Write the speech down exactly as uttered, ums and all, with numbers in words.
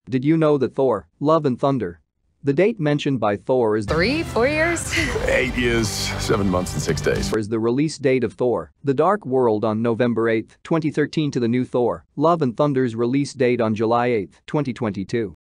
Did you know that Thor, Love and Thunder? The date mentioned by Thor is Three, four years? Eight years, seven months and six days. is the release date of Thor, The Dark World on November eighth, twenty thirteen to the new Thor, Love and Thunder's release date on July eighth, twenty twenty-two.